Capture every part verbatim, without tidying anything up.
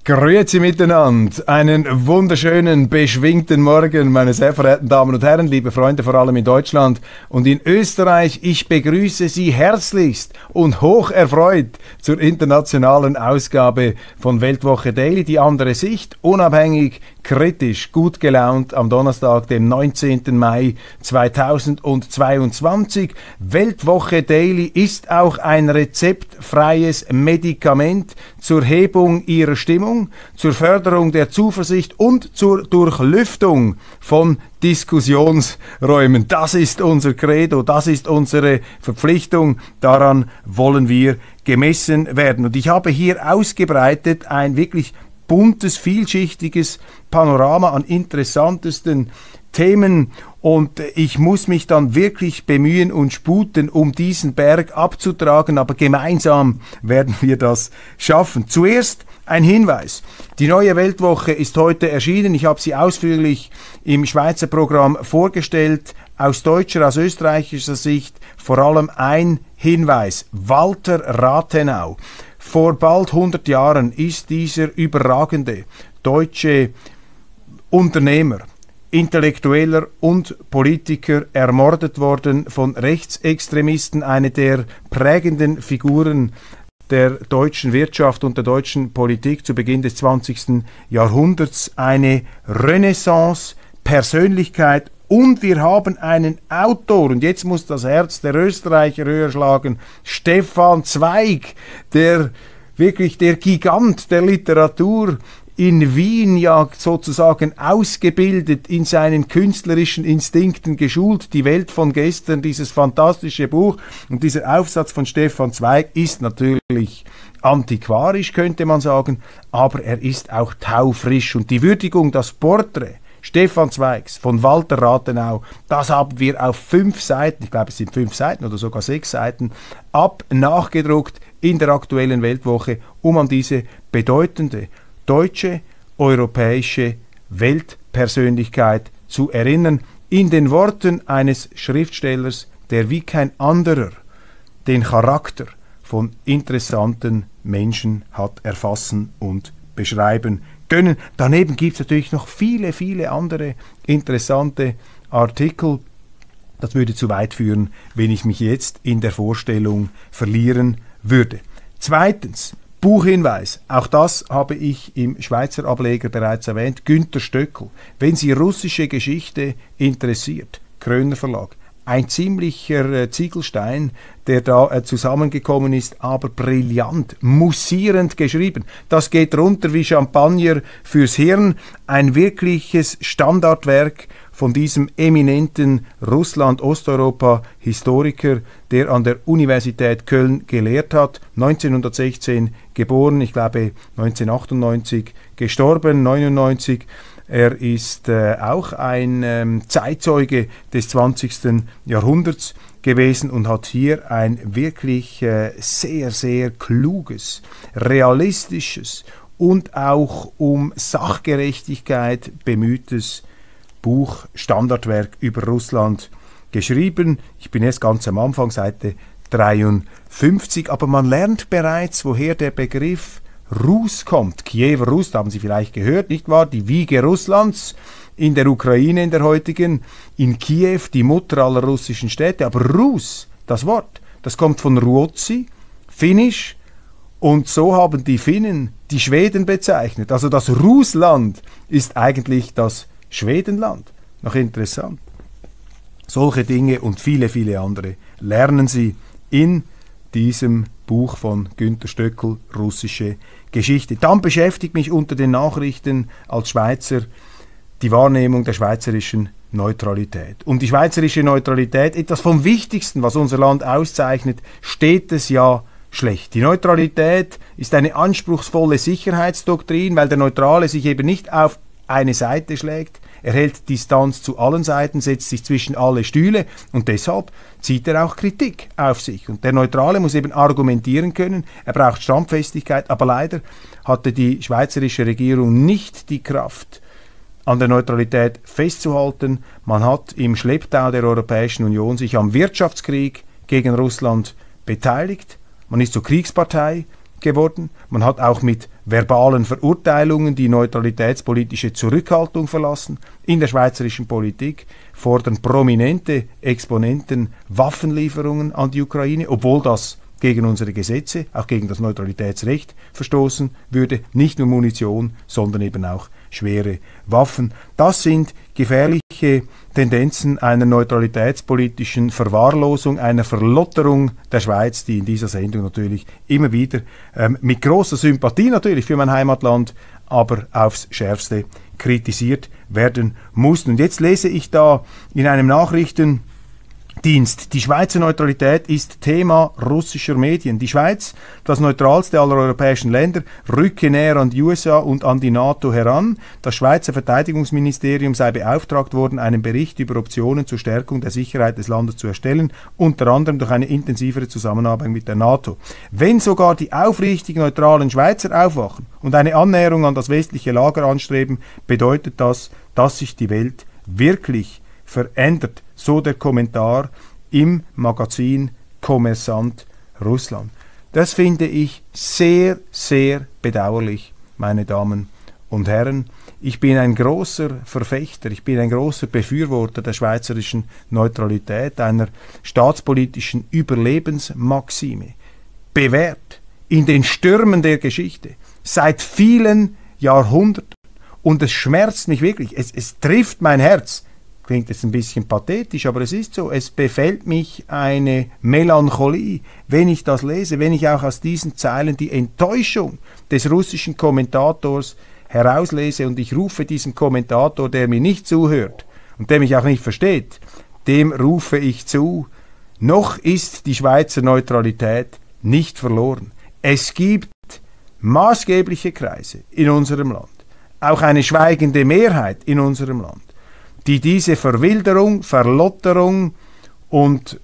Grüezi miteinander, einen wunderschönen, beschwingten Morgen, meine sehr verehrten Damen und Herren, liebe Freunde, vor allem in Deutschland und in Österreich. Ich begrüße Sie herzlichst und hoch erfreut zur internationalen Ausgabe von Weltwoche Daily, die andere Sicht, unabhängig, kritisch, gut gelaunt am Donnerstag, dem neunzehnten Mai zweitausendzweiundzwanzig. Weltwoche Daily ist auch ein rezeptfreies Medikament zur Hebung Ihrer Stimmung, zur Förderung der Zuversicht und zur Durchlüftung von Diskussionsräumen. Das ist unser Credo, das ist unsere Verpflichtung, daran wollen wir gemessen werden. Und ich habe hier ausgebreitet ein wirklich buntes, vielschichtiges Panorama an interessantesten Themen und ich muss mich dann wirklich bemühen und sputen, um diesen Berg abzutragen, aber gemeinsam werden wir das schaffen. Zuerst ein Hinweis. Die neue Weltwoche ist heute erschienen. Ich habe sie ausführlich im Schweizer Programm vorgestellt. Aus deutscher, aus österreichischer Sicht vor allem ein Hinweis. Walter Rathenau. Vor bald hundert Jahren ist dieser überragende deutsche Unternehmer, Intellektueller und Politiker ermordet worden von Rechtsextremisten, eine der prägenden Figuren der deutschen Wirtschaft und der deutschen Politik zu Beginn des zwanzigsten Jahrhunderts, eine Renaissance-Persönlichkeit. Und wir haben einen Autor, und jetzt muss das Herz der Österreicher höher schlagen, Stefan Zweig, der wirklich der Gigant der Literatur, in Wien ja sozusagen ausgebildet, in seinen künstlerischen Instinkten geschult. Die Welt von gestern, dieses fantastische Buch und dieser Aufsatz von Stefan Zweig ist natürlich antiquarisch, könnte man sagen, aber er ist auch taufrisch. Und die Würdigung, das Porträt Stefan Zweigs von Walter Rathenau, das haben wir auf fünf Seiten, ich glaube es sind fünf Seiten oder sogar sechs Seiten, ab nachgedruckt in der aktuellen Weltwoche, um an diese bedeutende deutsche, europäische Weltpersönlichkeit zu erinnern, in den Worten eines Schriftstellers, der wie kein anderer den Charakter von interessanten Menschen hat erfassen und beschreiben können. Daneben gibt es natürlich noch viele, viele andere interessante Artikel. Das würde zu weit führen, wenn ich mich jetzt in der Vorstellung verlieren würde. Zweitens, Buchhinweis, auch das habe ich im Schweizer Ableger bereits erwähnt, Günter Stöckl. Wenn Sie russische Geschichte interessiert, Kröner Verlag, ein ziemlicher äh, Ziegelstein, der da äh, zusammengekommen ist, aber brillant, mussierend geschrieben. Das geht runter wie Champagner fürs Hirn, ein wirkliches Standardwerk von diesem eminenten Russland-Osteuropa-Historiker, der an der Universität Köln gelehrt hat, neunzehnhundertsechzehn geboren, ich glaube neunzehnhundertachtundneunzig gestorben, neunundneunzig. Er ist äh, auch ein ähm, Zeitzeuge des zwanzigsten Jahrhunderts gewesen und hat hier ein wirklich äh, sehr, sehr kluges, realistisches und auch um Sachgerechtigkeit bemühtes Buch, Standardwerk über Russland geschrieben. Ich bin jetzt ganz am Anfang, Seite dreiundfünfzig, aber man lernt bereits, woher der Begriff Rus kommt. Kiewer Rus, haben Sie vielleicht gehört, nicht wahr? Die Wiege Russlands in der Ukraine, in der heutigen, in Kiew, die Mutter aller russischen Städte. Aber Rus, das Wort, das kommt von Ruotsi, Finnisch, und so haben die Finnen die Schweden bezeichnet. Also das Russland ist eigentlich das Schwedenland. Noch interessant. Solche Dinge und viele, viele andere lernen Sie in diesem Buch von Günter Stöckl, russische Geschichte. Dann beschäftigt mich unter den Nachrichten als Schweizer die Wahrnehmung der schweizerischen Neutralität. Um die schweizerische Neutralität, etwas vom Wichtigsten, was unser Land auszeichnet, steht es ja schlecht. Die Neutralität ist eine anspruchsvolle Sicherheitsdoktrin, weil der Neutrale sich eben nicht auf eine Seite schlägt. Er hält Distanz zu allen Seiten, setzt sich zwischen alle Stühle und deshalb zieht er auch Kritik auf sich. Und der Neutrale muss eben argumentieren können, er braucht Standfestigkeit, aber leider hatte die schweizerische Regierung nicht die Kraft, an der Neutralität festzuhalten. Man hat im Schlepptau der Europäischen Union sich am Wirtschaftskrieg gegen Russland beteiligt. Man ist zur Kriegspartei geworden. Man hat auch mit verbalen Verurteilungen die neutralitätspolitische Zurückhaltung verlassen. In der schweizerischen Politik fordern prominente Exponenten Waffenlieferungen an die Ukraine, obwohl das gegen unsere Gesetze, auch gegen das Neutralitätsrecht verstoßen würde. Nicht nur Munition, sondern eben auch schwere Waffen. Das sind gefährliche Tendenzen einer neutralitätspolitischen Verwahrlosung, einer Verlotterung der Schweiz, die in dieser Sendung natürlich immer wieder ähm, mit großer Sympathie natürlich für mein Heimatland, aber aufs Schärfste kritisiert werden muss. Und jetzt lese ich da in einem Nachrichten Dienst. Die Schweizer Neutralität ist Thema russischer Medien. Die Schweiz, das neutralste aller europäischen Länder, rücke näher an die U S A und an die NATO heran. Das Schweizer Verteidigungsministerium sei beauftragt worden, einen Bericht über Optionen zur Stärkung der Sicherheit des Landes zu erstellen, unter anderem durch eine intensivere Zusammenarbeit mit der NATO. Wenn sogar die aufrichtig neutralen Schweizer aufwachen und eine Annäherung an das westliche Lager anstreben, bedeutet das, dass sich die Welt wirklich verändert. So der Kommentar im Magazin Kommersant Russland. Das finde ich sehr, sehr bedauerlich, meine Damen und Herren. Ich bin ein großer Verfechter, ich bin ein großer Befürworter der schweizerischen Neutralität, einer staatspolitischen Überlebensmaxime, bewährt in den Stürmen der Geschichte, seit vielen Jahrhunderten. Und es schmerzt mich wirklich, es, es trifft mein Herz. Klingt jetzt ein bisschen pathetisch, aber es ist so. Es befällt mich eine Melancholie, wenn ich das lese, wenn ich auch aus diesen Zeilen die Enttäuschung des russischen Kommentators herauslese, und ich rufe diesem Kommentator, der mir nicht zuhört und der mich auch nicht versteht, dem rufe ich zu: Noch ist die Schweizer Neutralität nicht verloren. Es gibt maßgebliche Kreise in unserem Land, auch eine schweigende Mehrheit in unserem Land, die diese Verwilderung, Verlotterung und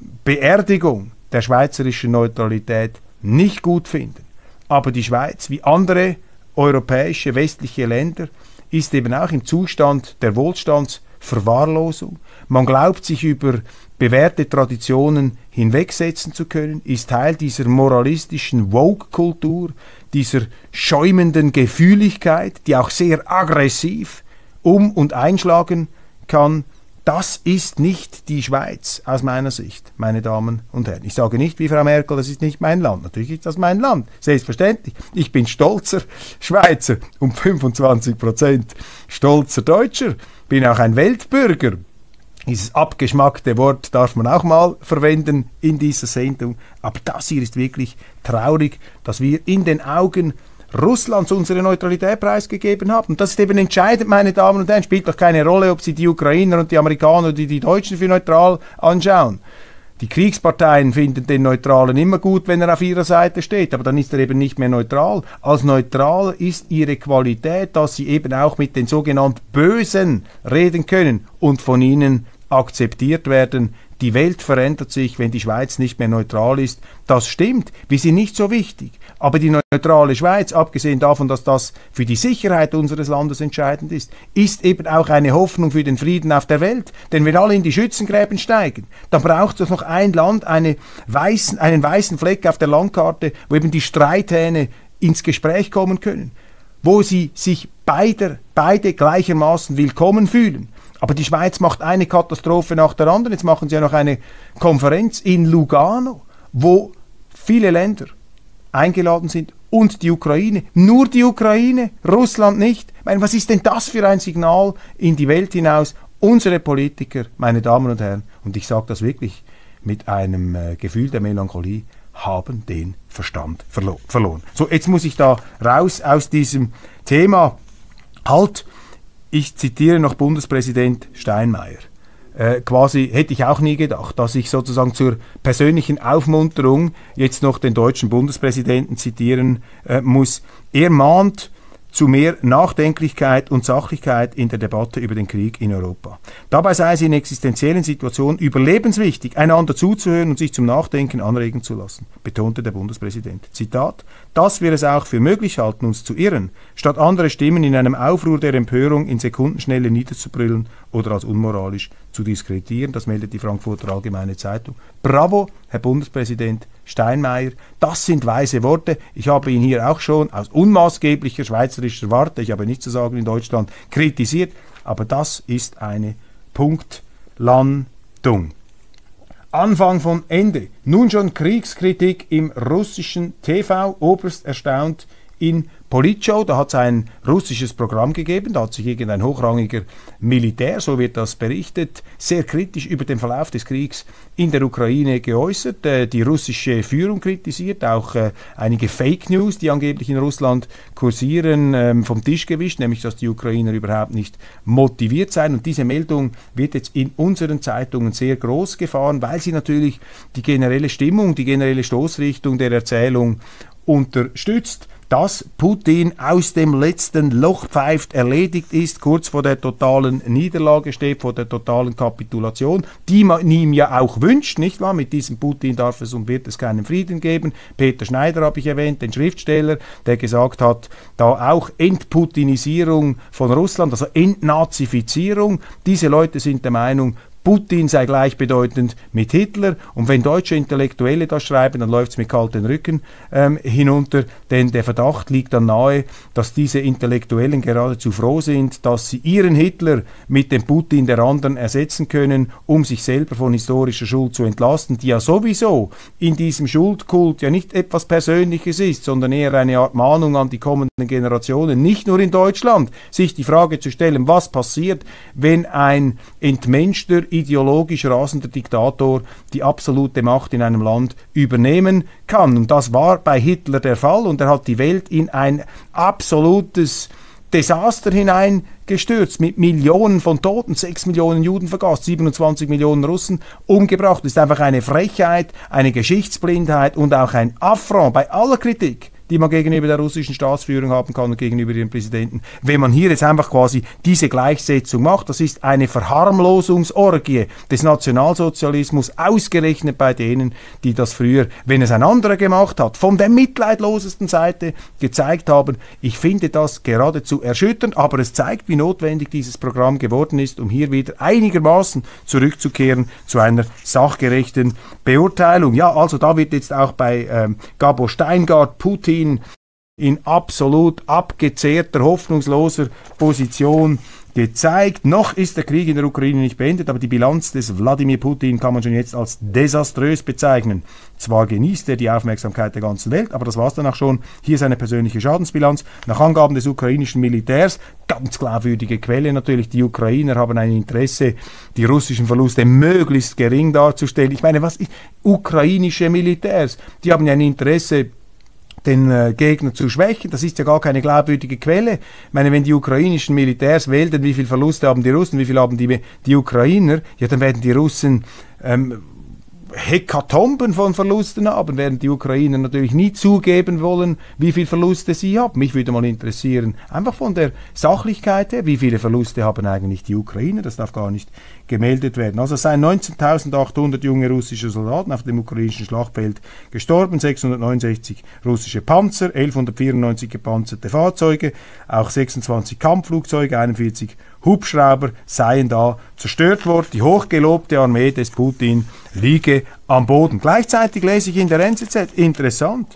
Beerdigung der schweizerischen Neutralität nicht gut finden. Aber die Schweiz, wie andere europäische westliche Länder, ist eben auch im Zustand der Wohlstandsverwahrlosung. Man glaubt, sich über bewährte Traditionen hinwegsetzen zu können, ist Teil dieser moralistischen Woke-Kultur, dieser schäumenden Gefühligkeit, die auch sehr aggressiv um- und einschlagen kann. Das ist nicht die Schweiz aus meiner Sicht, meine Damen und Herren. Ich sage nicht wie Frau Merkel, das ist nicht mein Land. Natürlich ist das mein Land, selbstverständlich. Ich bin stolzer Schweizer, um fünfundzwanzig Prozent stolzer Deutscher, bin auch ein Weltbürger. Dieses abgeschmackte Wort darf man auch mal verwenden in dieser Sendung. Aber das hier ist wirklich traurig, dass wir in den Augen Russlands unsere Neutralität preisgegeben haben. Und das ist eben entscheidend, meine Damen und Herren. Spielt doch keine Rolle, ob Sie die Ukrainer und die Amerikaner oder die, die Deutschen für neutral anschauen. Die Kriegsparteien finden den Neutralen immer gut, wenn er auf ihrer Seite steht, aber dann ist er eben nicht mehr neutral. Als neutral ist ihre Qualität, dass sie eben auch mit den sogenannten Bösen reden können und von ihnen akzeptiert werden. Die Welt verändert sich, wenn die Schweiz nicht mehr neutral ist. Das stimmt, wir sind nicht so wichtig. Aber die neutrale Schweiz, abgesehen davon, dass das für die Sicherheit unseres Landes entscheidend ist, ist eben auch eine Hoffnung für den Frieden auf der Welt. Denn wenn alle in die Schützengräben steigen, dann braucht es noch ein Land, eine weißen, einen weißen Fleck auf der Landkarte, wo eben die Streithähne ins Gespräch kommen können, wo sie sich beider, beide gleichermaßen willkommen fühlen. Aber die Schweiz macht eine Katastrophe nach der anderen. Jetzt machen sie ja noch eine Konferenz in Lugano, wo viele Länder eingeladen sind und die Ukraine. Nur die Ukraine, Russland nicht. Ich meine, was ist denn das für ein Signal in die Welt hinaus? Unsere Politiker, meine Damen und Herren, und ich sage das wirklich mit einem äh, Gefühl der Melancholie, haben den Verstand verlo- verloren. So, jetzt muss ich da raus aus diesem Thema. Halt, ich zitiere noch Bundespräsident Steinmeier. Äh, quasi hätte ich auch nie gedacht, dass ich sozusagen zur persönlichen Aufmunterung jetzt noch den deutschen Bundespräsidenten zitieren äh, muss. Er mahnt zu mehr Nachdenklichkeit und Sachlichkeit in der Debatte über den Krieg in Europa. Dabei sei es in existenziellen Situationen überlebenswichtig, einander zuzuhören und sich zum Nachdenken anregen zu lassen, betonte der Bundespräsident. Zitat: Dass wir es auch für möglich halten, uns zu irren, statt andere Stimmen in einem Aufruhr der Empörung in Sekundenschnelle niederzubrüllen oder als unmoralisch zu diskreditieren. Das meldet die Frankfurter Allgemeine Zeitung. Bravo Herr Bundespräsident Steinmeier. Das sind weise Worte. Ich habe ihn hier auch schon aus unmaßgeblicher schweizerischer Warte, ich habe nichts zu sagen in Deutschland, kritisiert. Aber das ist eine Punktlandung. Anfang von Ende. Nun schon Kriegskritik im russischen T V. Oberst erstaunt in Politshow, da hat es ein russisches Programm gegeben, da hat sich irgendein hochrangiger Militär, so wird das berichtet, sehr kritisch über den Verlauf des Kriegs in der Ukraine geäußert, äh, die russische Führung kritisiert, auch äh, einige Fake News, die angeblich in Russland kursieren, ähm, vom Tisch gewischt, nämlich dass die Ukrainer überhaupt nicht motiviert seien. Und diese Meldung wird jetzt in unseren Zeitungen sehr groß gefahren, weil sie natürlich die generelle Stimmung, die generelle Stoßrichtung der Erzählung unterstützt, dass Putin aus dem letzten Loch pfeift, erledigt ist, kurz vor der totalen Niederlage steht, vor der totalen Kapitulation, die man ihm ja auch wünscht, nicht wahr? Mit diesem Putin darf es und wird es keinen Frieden geben. Peter Schneider habe ich erwähnt, den Schriftsteller, der gesagt hat, da auch Entputinisierung von Russland, also Entnazifizierung. Diese Leute sind der Meinung, Putin sei gleichbedeutend mit Hitler, und wenn deutsche Intellektuelle das schreiben, dann läuft es mit kalten Rücken ähm, hinunter, denn der Verdacht liegt dann nahe, dass diese Intellektuellen geradezu froh sind, dass sie ihren Hitler mit dem Putin der anderen ersetzen können, um sich selber von historischer Schuld zu entlasten, die ja sowieso in diesem Schuldkult ja nicht etwas Persönliches ist, sondern eher eine Art Mahnung an die kommenden Generationen, nicht nur in Deutschland, sich die Frage zu stellen, was passiert, wenn ein entmenschter, ideologisch rasender Diktator die absolute Macht in einem Land übernehmen kann. Und das war bei Hitler der Fall, und er hat die Welt in ein absolutes Desaster hineingestürzt, mit Millionen von Toten, sechs Millionen Juden vergast, siebenundzwanzig Millionen Russen umgebracht. Das ist einfach eine Frechheit, eine Geschichtsblindheit und auch ein Affront bei aller Kritik, die man gegenüber der russischen Staatsführung haben kann und gegenüber ihrem Präsidenten. Wenn man hier jetzt einfach quasi diese Gleichsetzung macht, das ist eine Verharmlosungsorgie des Nationalsozialismus, ausgerechnet bei denen, die das früher, wenn es ein anderer gemacht hat, von der mitleidlosesten Seite gezeigt haben. Ich finde das geradezu erschütternd, aber es zeigt, wie notwendig dieses Programm geworden ist, um hier wieder einigermaßen zurückzukehren zu einer sachgerechten Beurteilung. Ja, also da wird jetzt auch bei ähm, Gabor Steingart Putin in absolut abgezehrter, hoffnungsloser Position gezeigt. Noch ist der Krieg in der Ukraine nicht beendet, aber die Bilanz des Wladimir Putin kann man schon jetzt als desaströs bezeichnen. Zwar genießt er die Aufmerksamkeit der ganzen Welt, aber das war es dann auch schon. Hier seine persönliche Schadensbilanz. Nach Angaben des ukrainischen Militärs, ganz glaubwürdige Quelle natürlich, die Ukrainer haben ein Interesse, die russischen Verluste möglichst gering darzustellen. Ich meine, was ist ukrainische Militärs? Die haben ja ein Interesse, den äh, Gegner zu schwächen. Das ist ja gar keine glaubwürdige Quelle. Ich meine, wenn die ukrainischen Militärs wählen, wie viel Verluste haben die Russen, wie viel haben die, die Ukrainer, ja, dann werden die Russen ähm, Hekatomben von Verlusten haben, während die Ukrainer natürlich nie zugeben wollen, wie viele Verluste sie haben. Mich würde mal interessieren, einfach von der Sachlichkeit her, wie viele Verluste haben eigentlich die Ukrainer, das darf gar nicht gemeldet werden. Also es seien neunzehntausendachthundert junge russische Soldaten auf dem ukrainischen Schlachtfeld gestorben, sechshundertneunundsechzig russische Panzer, elfhundertvierundneunzig gepanzerte Fahrzeuge, auch sechsundzwanzig Kampfflugzeuge, einundvierzig Hubschrauber seien da zerstört worden. Die hochgelobte Armee des Putin liege am Boden. Gleichzeitig lese ich in der N Z Z, interessant,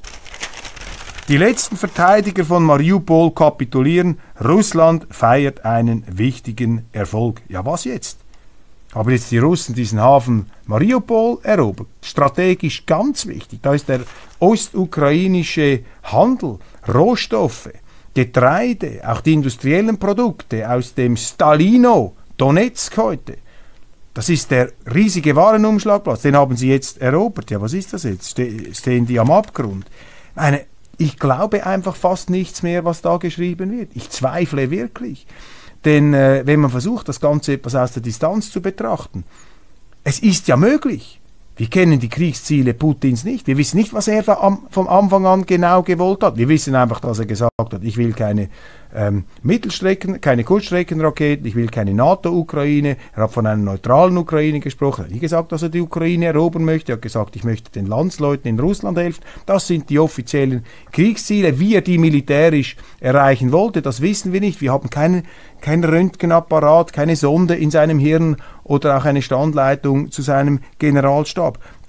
die letzten Verteidiger von Mariupol kapitulieren, Russland feiert einen wichtigen Erfolg. Ja, was jetzt? Haben jetzt die Russen diesen Hafen Mariupol erobert? Strategisch ganz wichtig. Da ist der ostukrainische Handel, Rohstoffe, Getreide, auch die industriellen Produkte aus dem Stalino, Donetsk heute. Das ist der riesige Warenumschlagplatz, den haben sie jetzt erobert. Ja, was ist das jetzt? Ste- stehen die am Abgrund? Meine, ich glaube einfach fast nichts mehr, was da geschrieben wird. Ich zweifle wirklich. Denn äh, wenn man versucht, das Ganze etwas aus der Distanz zu betrachten, es ist ja möglich. Wir kennen die Kriegsziele Putins nicht. Wir wissen nicht, was er vom Anfang an genau gewollt hat. Wir wissen einfach, dass er gesagt hat, ich will keine ähm, Mittelstrecken, keine Kurzstreckenraketen, ich will keine NATO-Ukraine. Er hat von einer neutralen Ukraine gesprochen. Er hat nie gesagt, dass er die Ukraine erobern möchte. Er hat gesagt, ich möchte den Landsleuten in Russland helfen. Das sind die offiziellen Kriegsziele. Wie er die militärisch erreichen wollte, das wissen wir nicht. Wir haben keinen kein Röntgenapparat, keine Sonde in seinem Hirn oder auch eine Standleitung zu seinem Generalstab.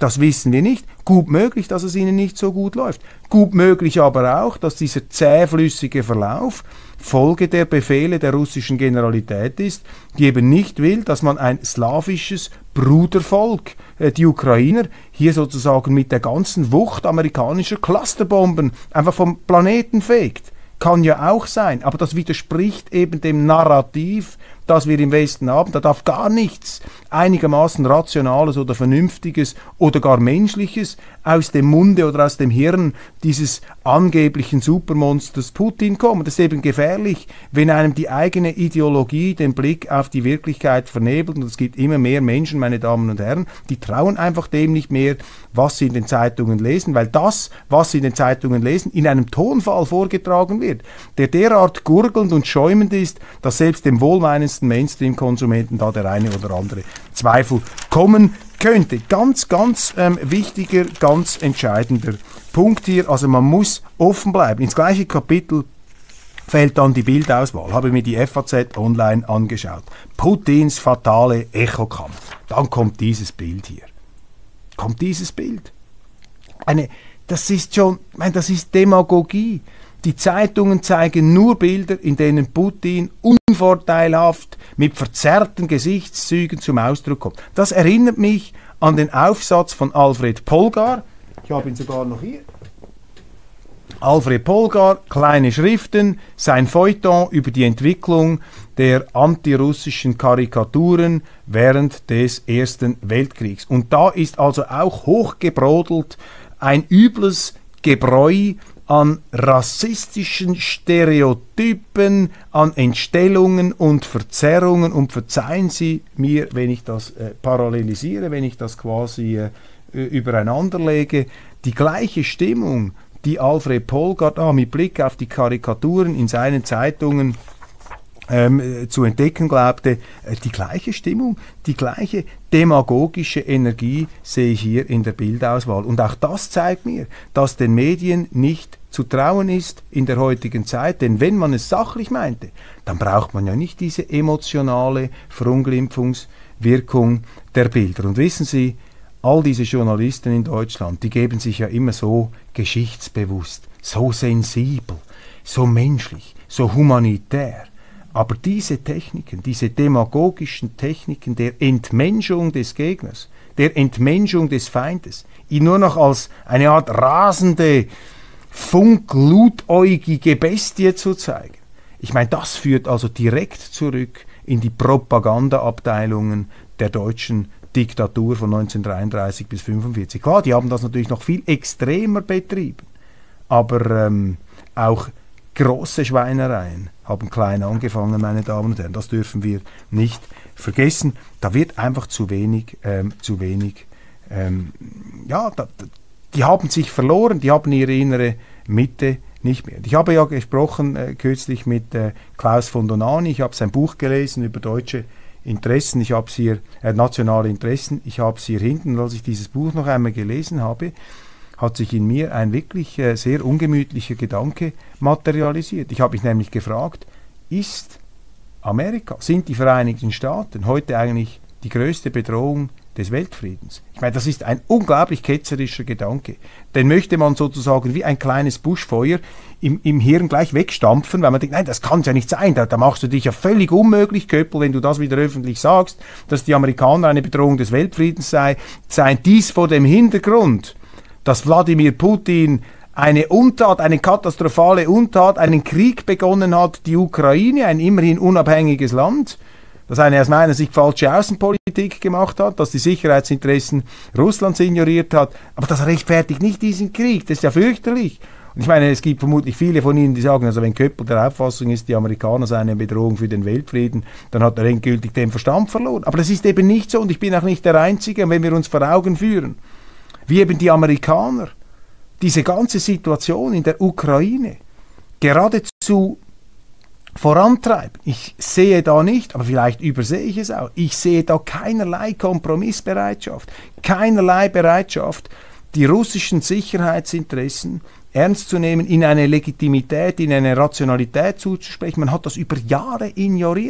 Das wissen wir nicht. Gut möglich, dass es ihnen nicht so gut läuft. Gut möglich aber auch, dass dieser zähflüssige Verlauf Folge der Befehle der russischen Generalität ist, die eben nicht will, dass man ein slawisches Brudervolk, äh, die Ukrainer, hier sozusagen mit der ganzen Wucht amerikanischer Clusterbomben einfach vom Planeten fegt. Kann ja auch sein, aber das widerspricht eben dem Narrativ, das wir im Westen haben. Da darf gar nichts einigermaßen Rationales oder Vernünftiges oder gar Menschliches aus dem Munde oder aus dem Hirn dieses angeblichen Supermonsters Putin kommen. Das ist eben gefährlich, wenn einem die eigene Ideologie den Blick auf die Wirklichkeit vernebelt. Und es gibt immer mehr Menschen, meine Damen und Herren, die trauen einfach dem nicht mehr, was sie in den Zeitungen lesen, weil das, was sie in den Zeitungen lesen, in einem Tonfall vorgetragen wird, der derart gurgelnd und schäumend ist, dass selbst dem wohlmeinendsten Mainstream-Konsumenten da der eine oder andere Zweifel kommen könnte. Ganz, ganz ähm, wichtiger, ganz entscheidender Punkt hier. Also man muss offen bleiben. Ins gleiche Kapitel fällt dann die Bildauswahl. Habe mir die F A Z online angeschaut. Putins fatale Echokammer. Dann kommt dieses Bild hier. Kommt dieses Bild. Eine, das ist schon, ich meine, das ist Demagogie. Die Zeitungen zeigen nur Bilder, in denen Putin unvorteilhaft mit verzerrten Gesichtszügen zum Ausdruck kommt. Das erinnert mich an den Aufsatz von Alfred Polgar. Ich habe ihn sogar noch hier. Alfred Polgar, kleine Schriften, sein Feuilleton über die Entwicklung der antirussischen Karikaturen während des Ersten Weltkriegs. Und da ist also auch hochgebrodelt ein übles Gebräu an rassistischen Stereotypen, an Entstellungen und Verzerrungen. Und verzeihen Sie mir, wenn ich das äh, parallelisiere, wenn ich das quasi äh, übereinander lege, die gleiche Stimmung, die Alfred Polgar da mit Blick auf die Karikaturen in seinen Zeitungen ähm, zu entdecken glaubte, äh, die gleiche Stimmung, die gleiche demagogische Energie sehe ich hier in der Bildauswahl. Und auch das zeigt mir, dass den Medien nicht zu trauen ist in der heutigen Zeit, denn wenn man es sachlich meinte, dann braucht man ja nicht diese emotionale Verunglimpfungswirkung der Bilder. Und wissen Sie, all diese Journalisten in Deutschland, die geben sich ja immer so geschichtsbewusst, so sensibel, so menschlich, so humanitär. Aber diese Techniken, diese demagogischen Techniken der Entmenschung des Gegners, der Entmenschung des Feindes, ihn nur noch als eine Art rasende, funkludäugige Bestie zu zeigen. Ich meine, das führt also direkt zurück in die Propagandaabteilungen der deutschen Diktatur von neunzehnhundertdreiunddreißig bis neunzehnhundertfünfundvierzig. Klar, die haben das natürlich noch viel extremer betrieben, aber ähm, auch große Schweinereien haben klein angefangen, meine Damen und Herren. Das dürfen wir nicht vergessen. Da wird einfach zu wenig, ähm, zu wenig, ähm, ja, da, die haben sich verloren, die haben ihre innere Mitte nicht mehr. Ich habe ja gesprochen äh, kürzlich mit äh, Klaus von Donani, ich habe sein Buch gelesen über deutsche Interessen, ich habe es hier, äh, nationale Interessen, ich habe es hier hinten, und als ich dieses Buch noch einmal gelesen habe, hat sich in mir ein wirklich äh, sehr ungemütlicher Gedanke materialisiert. Ich habe mich nämlich gefragt, ist Amerika, sind die Vereinigten Staaten heute eigentlich die größte Bedrohung des Weltfriedens? Ich meine, das ist ein unglaublich ketzerischer Gedanke. Den möchte man sozusagen wie ein kleines Buschfeuer im, im Hirn gleich wegstampfen, weil man denkt, nein, das kann ja nicht sein, da, da machst du dich ja völlig unmöglich, Köppel, wenn du das wieder öffentlich sagst, dass die Amerikaner eine Bedrohung des Weltfriedens sei, seien dies vor dem Hintergrund, dass Wladimir Putin eine Untat, eine katastrophale Untat, einen Krieg begonnen hat, die Ukraine, ein immerhin unabhängiges Land, das eine aus meiner Sicht falsche Außenpolitik gemacht hat, das die Sicherheitsinteressen Russlands ignoriert hat, aber das rechtfertigt nicht diesen Krieg, das ist ja fürchterlich. Und ich meine, es gibt vermutlich viele von Ihnen, die sagen, also wenn Köppel der Auffassung ist, die Amerikaner seien eine Bedrohung für den Weltfrieden, dann hat er endgültig den Verstand verloren. Aber das ist eben nicht so und ich bin auch nicht der Einzige. Und wenn wir uns vor Augen führen, wie eben die Amerikaner diese ganze Situation in der Ukraine geradezu vorantreiben. Ich sehe da nicht, aber vielleicht übersehe ich es auch, ich sehe da keinerlei Kompromissbereitschaft, keinerlei Bereitschaft, die russischen Sicherheitsinteressen ernst zu nehmen, in eine Legitimität, in eine Rationalität zuzusprechen. Man hat das über Jahre ignoriert.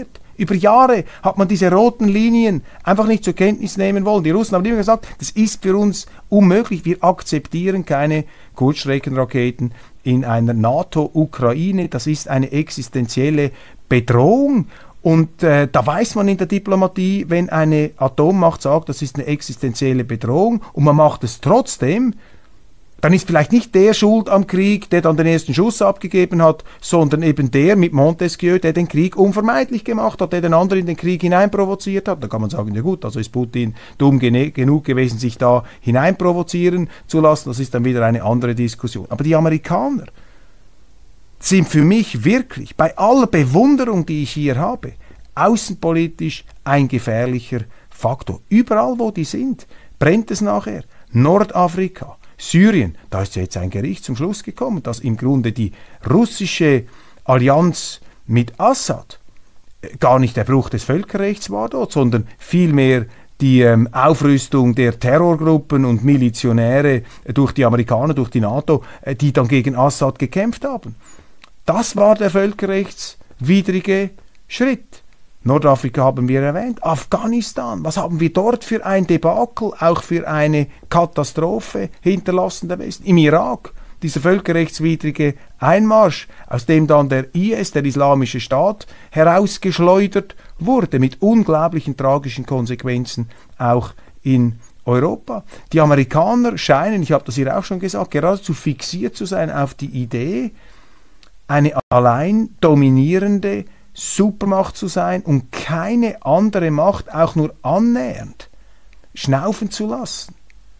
Über Jahre hat man diese roten Linien einfach nicht zur Kenntnis nehmen wollen. Die Russen haben immer gesagt, das ist für uns unmöglich, wir akzeptieren keine Kurzstreckenraketen in einer NATO-Ukraine, das ist eine existenzielle Bedrohung. Und äh, da weiß man in der Diplomatie, wenn eine Atommacht sagt, das ist eine existenzielle Bedrohung und man macht es trotzdem, dann ist vielleicht nicht der schuld am Krieg, der dann den ersten Schuss abgegeben hat, sondern eben der mit Montesquieu, der den Krieg unvermeidlich gemacht hat, der den anderen in den Krieg hineinprovoziert hat. Da kann man sagen, ja gut, also ist Putin dumm genug gewesen, sich da hineinprovozieren zu lassen. Das ist dann wieder eine andere Diskussion. Aber die Amerikaner sind für mich wirklich, bei aller Bewunderung, die ich hier habe, außenpolitisch ein gefährlicher Faktor. Überall, wo die sind, brennt es nachher. Nordafrika, Syrien, da ist ja jetzt ein Gericht zum Schluss gekommen, dass im Grunde die russische Allianz mit Assad gar nicht der Bruch des Völkerrechts war dort, sondern vielmehr die ähm, Aufrüstung der Terrorgruppen und Milizionäre äh, durch die Amerikaner, durch die NATO, äh, die dann gegen Assad gekämpft haben. Das war der völkerrechtswidrige Schritt. Nordafrika haben wir erwähnt, Afghanistan, was haben wir dort für ein Debakel, auch für eine Katastrophe hinterlassen der Westen? Im Irak, dieser völkerrechtswidrige Einmarsch, aus dem dann der I S, der Islamische Staat, herausgeschleudert wurde, mit unglaublichen tragischen Konsequenzen auch in Europa. Die Amerikaner scheinen, ich habe das hier auch schon gesagt, geradezu fixiert zu sein auf die Idee, eine allein dominierende Supermacht zu sein und keine andere Macht auch nur annähernd schnaufen zu lassen.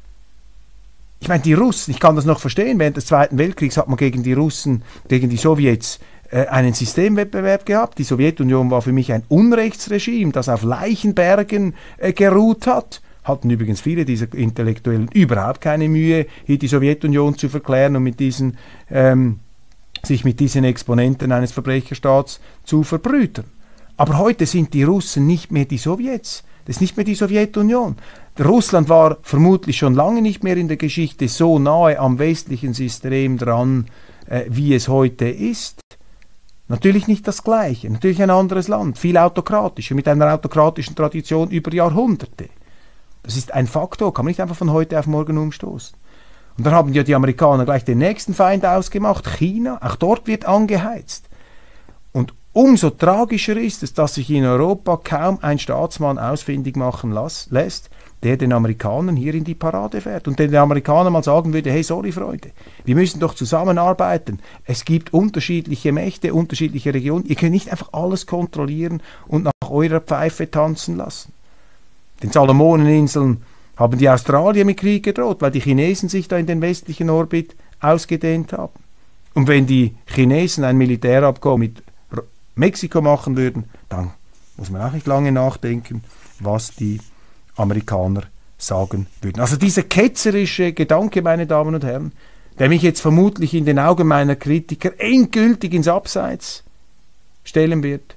Ich meine, die Russen, ich kann das noch verstehen, während des Zweiten Weltkriegs hat man gegen die Russen, gegen die Sowjets äh, einen Systemwettbewerb gehabt. Die Sowjetunion war für mich ein Unrechtsregime, das auf Leichenbergen äh, geruht hat. Hatten übrigens viele dieser Intellektuellen überhaupt keine Mühe, hier die Sowjetunion zu verklären und mit diesen ähm, sich mit diesen Exponenten eines Verbrecherstaats zu verbrüdern. Aber heute sind die Russen nicht mehr die Sowjets. Das ist nicht mehr die Sowjetunion. Russland war vermutlich schon lange nicht mehr in der Geschichte so nahe am westlichen System dran, äh, wie es heute ist. Natürlich nicht das Gleiche, natürlich ein anderes Land, viel autokratischer, mit einer autokratischen Tradition über Jahrhunderte. Das ist ein Faktor, kann man nicht einfach von heute auf morgen umstoßen. Und dann haben ja die Amerikaner gleich den nächsten Feind ausgemacht, China. Auch dort wird angeheizt. Und umso tragischer ist es, dass sich in Europa kaum ein Staatsmann ausfindig machen las- lässt, der den Amerikanern hier in die Parade fährt und den Amerikanern mal sagen würde, hey, sorry Freunde, wir müssen doch zusammenarbeiten. Es gibt unterschiedliche Mächte, unterschiedliche Regionen. Ihr könnt nicht einfach alles kontrollieren und nach eurer Pfeife tanzen lassen. Den Salomoneninseln haben die Australier mit Krieg gedroht, weil die Chinesen sich da in den westlichen Orbit ausgedehnt haben. Und wenn die Chinesen ein Militärabkommen mit Mexiko machen würden, dann muss man auch nicht lange nachdenken, was die Amerikaner sagen würden. Also dieser ketzerische Gedanke, meine Damen und Herren, der mich jetzt vermutlich in den Augen meiner Kritiker endgültig ins Abseits stellen wird,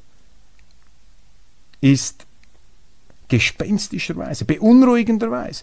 ist gespenstischerweise, beunruhigenderweise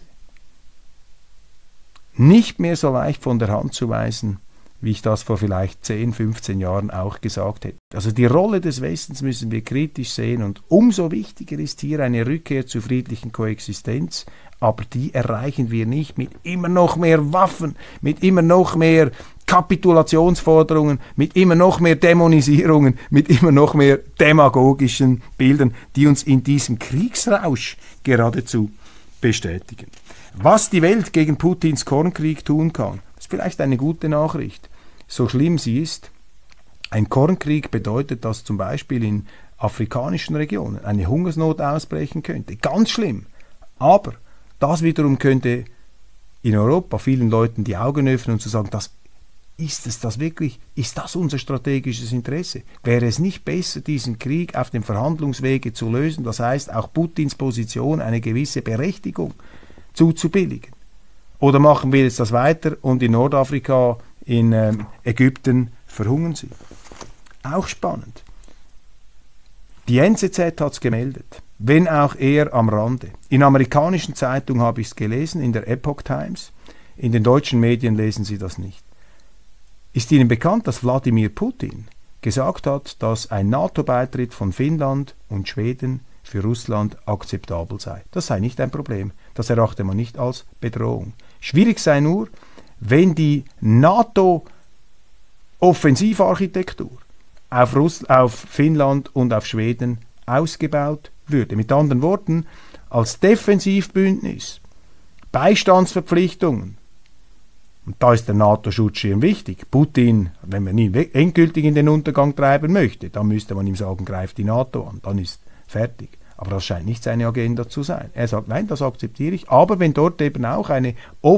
nicht mehr so leicht von der Hand zu weisen, wie ich das vor vielleicht zehn, fünfzehn Jahren auch gesagt hätte. Also die Rolle des Westens müssen wir kritisch sehen und umso wichtiger ist hier eine Rückkehr zur friedlichen Koexistenz, aber die erreichen wir nicht mit immer noch mehr Waffen, mit immer noch mehr Kapitulationsforderungen, mit immer noch mehr Dämonisierungen, mit immer noch mehr demagogischen Bildern, die uns in diesem Kriegsrausch geradezu bestätigen. Was die Welt gegen Putins Kornkrieg tun kann, ist vielleicht eine gute Nachricht. So schlimm sie ist, ein Kornkrieg bedeutet, dass zum Beispiel in afrikanischen Regionen eine Hungersnot ausbrechen könnte. Ganz schlimm. Aber das wiederum könnte in Europa vielen Leuten die Augen öffnen und zu sagen, das ist es das wirklich? Ist das unser strategisches Interesse? Wäre es nicht besser, diesen Krieg auf dem Verhandlungswege zu lösen? Das heißt, auch Putins Position eine gewisse Berechtigung zuzubilligen. Oder machen wir jetzt das weiter und in Nordafrika, in ähm, Ägypten verhungern sie? Auch spannend. Die N Z Z hat es gemeldet, wenn auch eher am Rande. In amerikanischen Zeitungen habe ich es gelesen, in der Epoch Times. In den deutschen Medien lesen Sie das nicht. Ist Ihnen bekannt, dass Wladimir Putin gesagt hat, dass ein NATO-Beitritt von Finnland und Schweden für Russland akzeptabel sei. Das sei nicht ein Problem. Das erachte man nicht als Bedrohung. Schwierig sei nur, wenn die NATO-Offensivarchitektur auf, Russ- auf Finnland und auf Schweden ausgebaut würde. Mit anderen Worten, als Defensivbündnis, Beistandsverpflichtungen, und da ist der NATO-Schutzschirm wichtig. Putin, wenn man ihn endgültig in den Untergang treiben möchte, dann müsste man ihm sagen, greift die NATO an, dann ist fertig. Aber das scheint nicht seine Agenda zu sein. Er sagt, nein, das akzeptiere ich. Aber wenn dort eben auch eine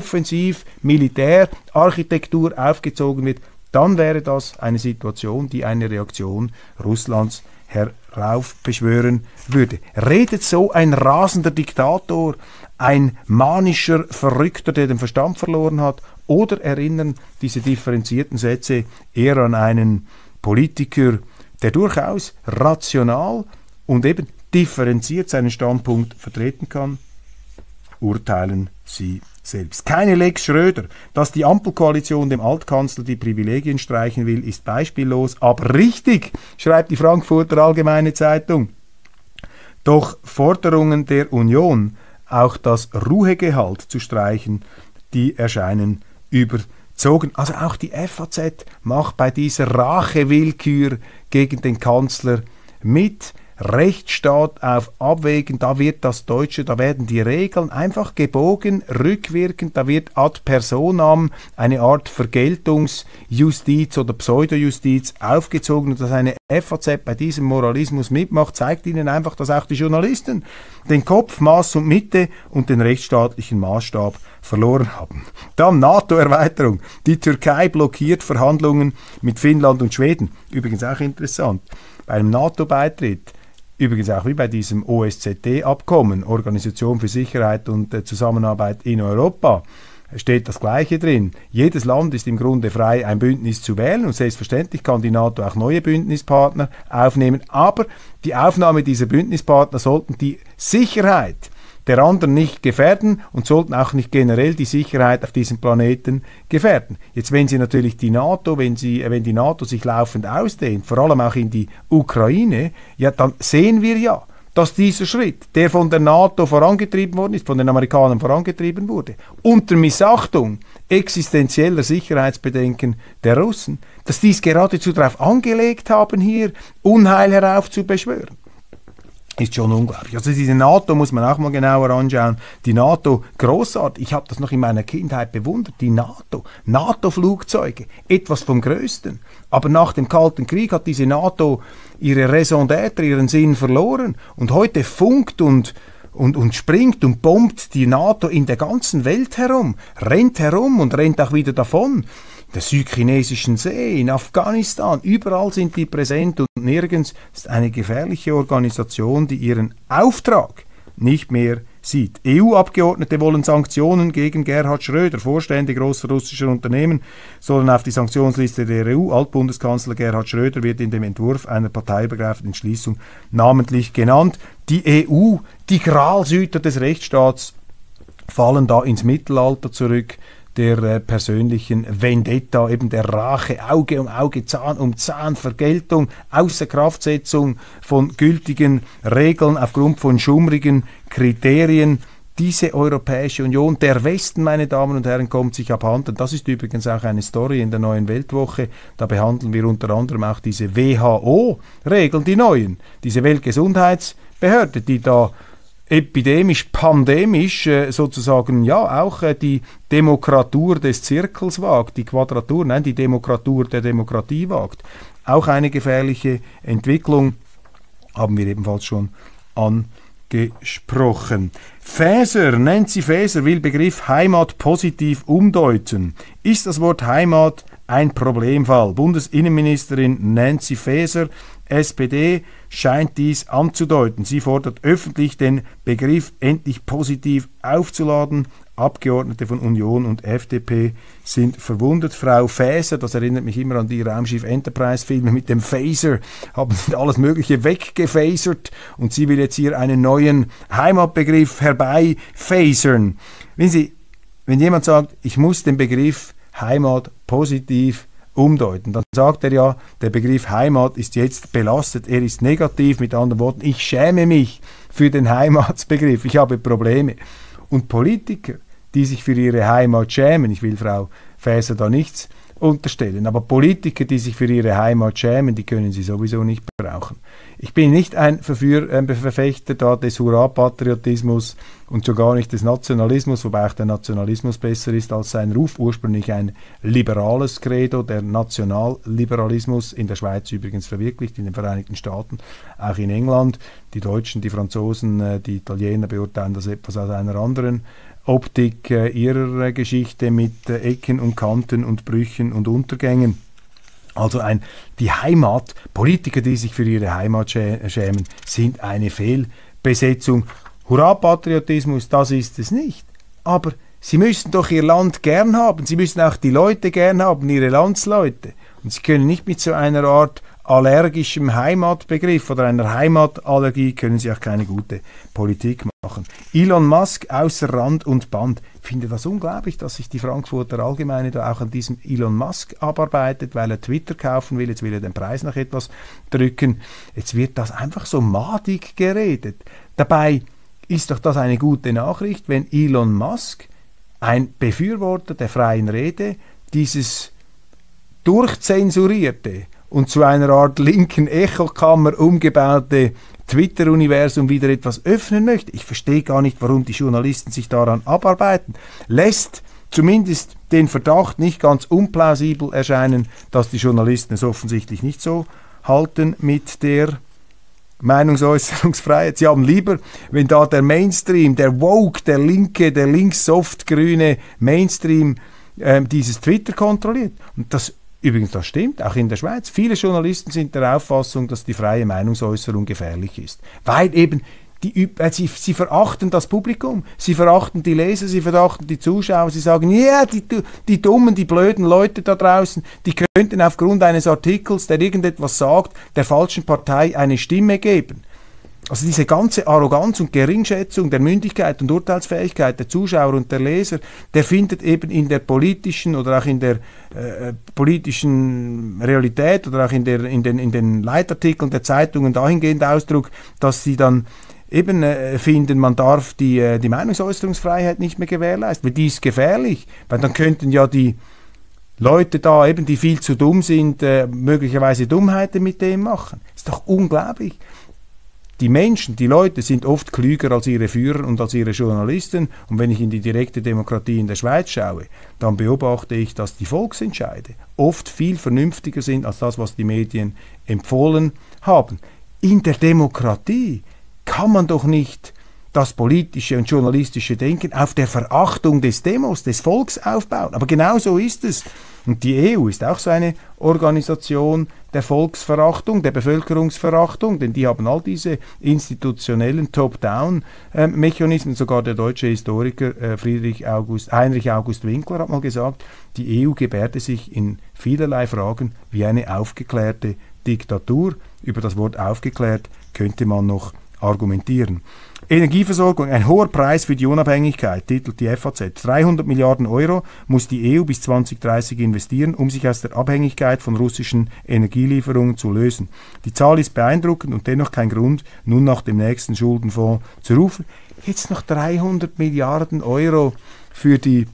Offensiv-Militär-Architektur aufgezogen wird, dann wäre das eine Situation, die eine Reaktion Russlands heraufbeschwören würde. Redet so ein rasender Diktator, ein manischer Verrückter, der den Verstand verloren hat, oder erinnern diese differenzierten Sätze eher an einen Politiker, der durchaus rational und eben differenziert seinen Standpunkt vertreten kann? Urteilen Sie selbst. Keine Lex Schröder. Dass die Ampelkoalition dem Altkanzler die Privilegien streichen will, ist beispiellos, aber richtig, schreibt die Frankfurter Allgemeine Zeitung. Doch Forderungen der Union, auch das Ruhegehalt zu streichen, die erscheinen überzogen. Also auch die F A Z macht bei dieser Rachewillkür gegen den Kanzler mit. Rechtsstaat auf Abwägen, da wird das Deutsche, da werden die Regeln einfach gebogen, rückwirkend, da wird ad personam eine Art Vergeltungsjustiz oder Pseudojustiz aufgezogen, und dass eine F A Z bei diesem Moralismus mitmacht, zeigt Ihnen einfach, dass auch die Journalisten den Kopf, Maß und Mitte und den rechtsstaatlichen Maßstab verloren haben. Dann NATO-Erweiterung. Die Türkei blockiert Verhandlungen mit Finnland und Schweden. Übrigens auch interessant. Bei einem NATO-Beitritt, übrigens auch wie bei diesem O S Z E-Abkommen, Organisation für Sicherheit und äh, Zusammenarbeit in Europa, steht das Gleiche drin. Jedes Land ist im Grunde frei, ein Bündnis zu wählen, und selbstverständlich kann die NATO auch neue Bündnispartner aufnehmen, aber die Aufnahme dieser Bündnispartner sollten die Sicherheit der anderen nicht gefährden und sollten auch nicht generell die Sicherheit auf diesem Planeten gefährden. Jetzt, wenn sie natürlich die NATO, wenn sie, wenn die NATO sich laufend ausdehnt, vor allem auch in die Ukraine, ja, dann sehen wir ja, dass dieser Schritt, der von der NATO vorangetrieben worden ist, von den Amerikanern vorangetrieben wurde, unter Missachtung existenzieller Sicherheitsbedenken der Russen, dass dies geradezu darauf angelegt haben, hier Unheil heraufzubeschwören. Ist schon unglaublich. Also diese NATO muss man auch mal genauer anschauen. Die NATO, großartig. Ich habe das noch in meiner Kindheit bewundert. Die NATO, NATO-Flugzeuge, etwas vom Größten. Aber nach dem Kalten Krieg hat diese NATO ihre Raison d'être, ihren Sinn verloren. Und heute funkt und Und, und springt und bombt die NATO in der ganzen Welt herum, rennt herum und rennt auch wieder davon. Der südchinesischen See, in Afghanistan, überall sind die präsent, und nirgends ist eine gefährliche Organisation, die ihren Auftrag nicht mehr sieht. E U-Abgeordnete wollen Sanktionen gegen Gerhard Schröder. Vorstände großer russischer Unternehmen sollen auf die Sanktionsliste der E U. Altbundeskanzler Gerhard Schröder wird in dem Entwurf einer parteiübergreifenden Entschließung namentlich genannt. Die E U, die Gralshüter des Rechtsstaats, fallen da ins Mittelalter zurück, der äh, persönlichen Vendetta, eben der Rache, Auge um Auge, Zahn um Zahn, Vergeltung, Außerkraftsetzung von gültigen Regeln aufgrund von schummrigen Kriterien. Diese Europäische Union, der Westen, meine Damen und Herren, kommt sich abhanden. Das ist übrigens auch eine Story in der Neuen Weltwoche. Da behandeln wir unter anderem auch diese W H O-Regeln, die neuen, diese Weltgesundheitsbehörde, die da epidemisch, pandemisch äh, sozusagen ja auch äh, die Demokratur des Zirkels wagt, die Quadratur, nein, die Demokratur der Demokratie wagt. Auch eine gefährliche Entwicklung, haben wir ebenfalls schon angesprochen. Faeser, Nancy Faeser will Begriff Heimat positiv umdeuten. Ist das Wort Heimat ein Problemfall? Bundesinnenministerin Nancy Faeser, S P D, scheint dies anzudeuten. Sie fordert öffentlich, den Begriff endlich positiv aufzuladen. Abgeordnete von Union und F D P sind verwundert. Frau Faeser, das erinnert mich immer an die Raumschiff Enterprise-Filme mit dem Phaser, haben alles Mögliche weggefasert, und sie will jetzt hier einen neuen Heimatbegriff herbeifasern. Wenn Sie, wenn jemand sagt, ich muss den Begriff Heimat positiv umdeuten. Dann sagt er ja, der Begriff Heimat ist jetzt belastet, er ist negativ, mit anderen Worten, ich schäme mich für den Heimatsbegriff, ich habe Probleme. Und Politiker, die sich für ihre Heimat schämen, ich will Frau Faeser da nichts unterstellen, aber Politiker, die sich für ihre Heimat schämen, die können sie sowieso nicht brauchen. Ich bin nicht ein Verführ, äh, Verfechter da des Hurra-Patriotismus und schon gar nicht des Nationalismus, wobei auch der Nationalismus besser ist als sein Ruf. Ursprünglich ein liberales Credo, der Nationalliberalismus, in der Schweiz übrigens verwirklicht, in den Vereinigten Staaten, auch in England. Die Deutschen, die Franzosen, äh, die Italiener beurteilen das etwas aus einer anderen Optik äh, ihrer äh, Geschichte mit äh, Ecken und Kanten und Brüchen und Untergängen. Also ein, die Heimat, Politiker, die sich für ihre Heimat schä schämen, sind eine Fehlbesetzung. Hurra-Patriotismus, das ist es nicht. Aber sie müssen doch ihr Land gern haben. Sie müssen auch die Leute gern haben, ihre Landsleute. Und sie können nicht mit so einer Art allergischem Heimatbegriff oder einer Heimatallergie können sie auch keine gute Politik machen. Elon Musk außer Rand und Band. Ich finde das unglaublich, dass sich die Frankfurter Allgemeine da auch an diesem Elon Musk abarbeitet, weil er Twitter kaufen will. Jetzt will er den Preis noch etwas drücken. Jetzt wird das einfach so madig geredet. Dabei ist doch das eine gute Nachricht, wenn Elon Musk, ein Befürworter der freien Rede, dieses durchzensurierte und zu einer Art linken Echokammer umgebaute Twitter-Universum wieder etwas öffnen möchte. Ich verstehe gar nicht, warum die Journalisten sich daran abarbeiten. Lässt zumindest den Verdacht nicht ganz unplausibel erscheinen, dass die Journalisten es offensichtlich nicht so halten mit der Meinungsäußerungsfreiheit. Sie haben lieber, wenn da der Mainstream, der Woke, der linke, der links-soft-grüne Mainstream äh, dieses Twitter kontrolliert. Und das Übrigens, das stimmt, auch in der Schweiz. Viele Journalisten sind der Auffassung, dass die freie Meinungsäußerung gefährlich ist. Weil eben, die, sie, sie verachten das Publikum, sie verachten die Leser, sie verachten die Zuschauer, sie sagen, ja, yeah, die, die dummen, die blöden Leute da draußen, die könnten aufgrund eines Artikels, der irgendetwas sagt, der falschen Partei eine Stimme geben. Also diese ganze Arroganz und Geringschätzung der Mündigkeit und Urteilsfähigkeit der Zuschauer und der Leser, der findet eben in der politischen oder auch in der äh, politischen Realität oder auch in, der, in, den, in den Leitartikeln der Zeitungen dahingehend Ausdruck, dass sie dann eben äh, finden, man darf die, äh, die Meinungsäußerungsfreiheit nicht mehr gewährleisten, weil die ist gefährlich, weil dann könnten ja die Leute da eben, die viel zu dumm sind, äh, möglicherweise Dummheiten mit dem machen. Ist doch unglaublich. Die Menschen, die Leute sind oft klüger als ihre Führer und als ihre Journalisten. Und wenn ich in die direkte Demokratie in der Schweiz schaue, dann beobachte ich, dass die Volksentscheide oft viel vernünftiger sind als das, was die Medien empfohlen haben. In der Demokratie kann man doch nicht das politische und journalistische Denken auf der Verachtung des Demos, des Volks aufbauen. Aber genau so ist es. Und die E U ist auch so eine Organisation der Volksverachtung, der Bevölkerungsverachtung, denn die haben all diese institutionellen Top-Down-Mechanismen. Sogar der deutsche Historiker äh, Friedrich August, Heinrich August Winkler hat mal gesagt, die E U gebärde sich in vielerlei Fragen wie eine aufgeklärte Diktatur. Über das Wort aufgeklärt könnte man noch argumentieren. Energieversorgung, ein hoher Preis für die Unabhängigkeit, titelt die F A Z. dreihundert Milliarden Euro muss die E U bis zwanzig dreißig investieren, um sich aus der Abhängigkeit von russischen Energielieferungen zu lösen. Die Zahl ist beeindruckend und dennoch kein Grund, nun nach dem nächsten Schuldenfonds zu rufen. Jetzt noch dreihundert Milliarden Euro für die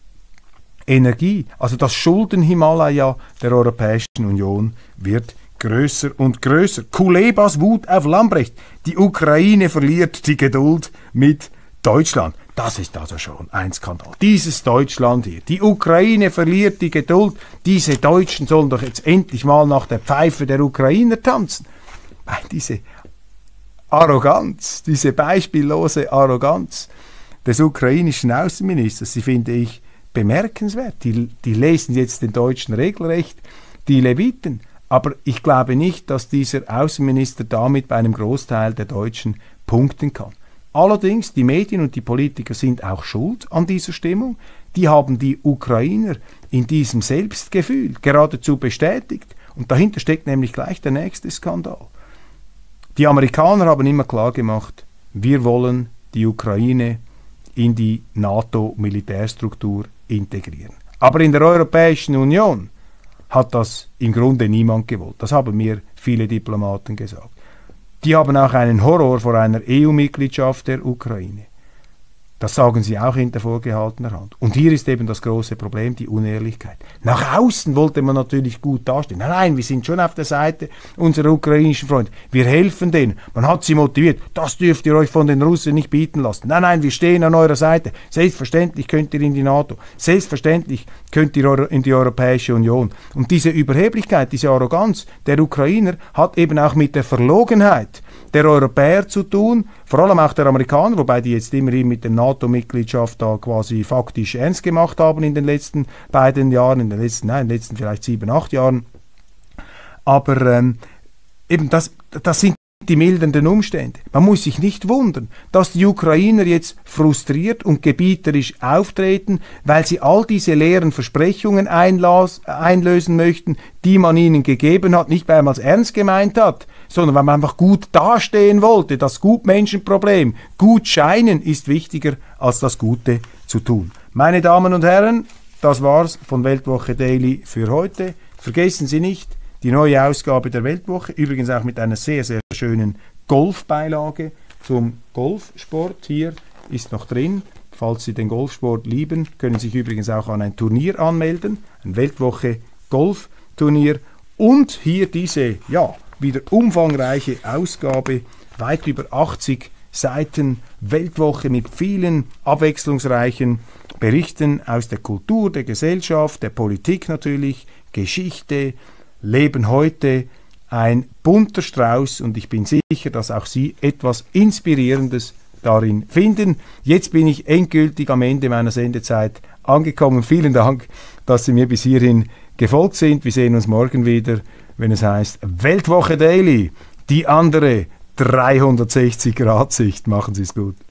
Energie. Also das Schulden-Himalaya der Europäischen Union wird größer und größer. Kulebas Wut auf Lambrecht. Die Ukraine verliert die Geduld mit Deutschland. Das ist also schon ein Skandal. Dieses Deutschland hier. Die Ukraine verliert die Geduld. Diese Deutschen sollen doch jetzt endlich mal nach der Pfeife der Ukrainer tanzen. Weil diese Arroganz, diese beispiellose Arroganz des ukrainischen Außenministers, die finde ich bemerkenswert. Die, die lesen jetzt den Deutschen regelrecht die Leviten. Aber ich glaube nicht, dass dieser Außenminister damit bei einem Großteil der Deutschen punkten kann. Allerdings, die Medien und die Politiker sind auch schuld an dieser Stimmung. Die haben die Ukrainer in diesem Selbstgefühl geradezu bestätigt. Und dahinter steckt nämlich gleich der nächste Skandal. Die Amerikaner haben immer klar gemacht, wir wollen die Ukraine in die NATO-Militärstruktur integrieren. Aber in der Europäischen Union hat das im Grunde niemand gewollt. Das haben mir viele Diplomaten gesagt. Die haben auch einen Horror vor einer E U-Mitgliedschaft der Ukraine. Das sagen sie auch hinter vorgehaltener Hand. Und hier ist eben das große Problem, die Unehrlichkeit. Nach außen wollte man natürlich gut dastehen. Nein, nein, wir sind schon auf der Seite unserer ukrainischen Freunde. Wir helfen denen. Man hat sie motiviert. Das dürft ihr euch von den Russen nicht bieten lassen. Nein, nein, wir stehen an eurer Seite. Selbstverständlich könnt ihr in die NATO. Selbstverständlich könnt ihr in die Europäische Union. Und diese Überheblichkeit, diese Arroganz der Ukrainer hat eben auch mit der Verlogenheit der Europäer zu tun, vor allem auch der Amerikaner, wobei die jetzt immerhin mit der NATO-Mitgliedschaft da quasi faktisch ernst gemacht haben in den letzten beiden Jahren, in den letzten, nein, in den letzten vielleicht sieben, acht Jahren. Aber ähm, eben das, das sind die mildernden Umstände. Man muss sich nicht wundern, dass die Ukrainer jetzt frustriert und gebieterisch auftreten, weil sie all diese leeren Versprechungen einlas, einlösen möchten, die man ihnen gegeben hat, nicht weil man es ernst gemeint hat, sondern weil man einfach gut dastehen wollte. Das Gutmenschenproblem, gut scheinen, ist wichtiger als das Gute zu tun. Meine Damen und Herren, das war's von Weltwoche Daily für heute. Vergessen Sie nicht, die neue Ausgabe der Weltwoche, übrigens auch mit einer sehr, sehr schönen Golfbeilage zum Golfsport. Hier ist noch drin. Falls Sie den Golfsport lieben, können Sie sich übrigens auch an ein Turnier anmelden. Ein Weltwoche Golfturnier. Und hier diese, ja, wieder umfangreiche Ausgabe, weit über achtzig Seiten Weltwoche mit vielen abwechslungsreichen Berichten aus der Kultur, der Gesellschaft, der Politik natürlich, Geschichte, Leben heute, ein bunter Strauß, und ich bin sicher, dass auch Sie etwas Inspirierendes darin finden. Jetzt bin ich endgültig am Ende meiner Sendezeit angekommen. Vielen Dank, dass Sie mir bis hierhin gefolgt sind. Wir sehen uns morgen wieder, wenn es heißt Weltwoche Daily, die andere dreihundertsechzig Grad Sicht. Machen Sie es gut.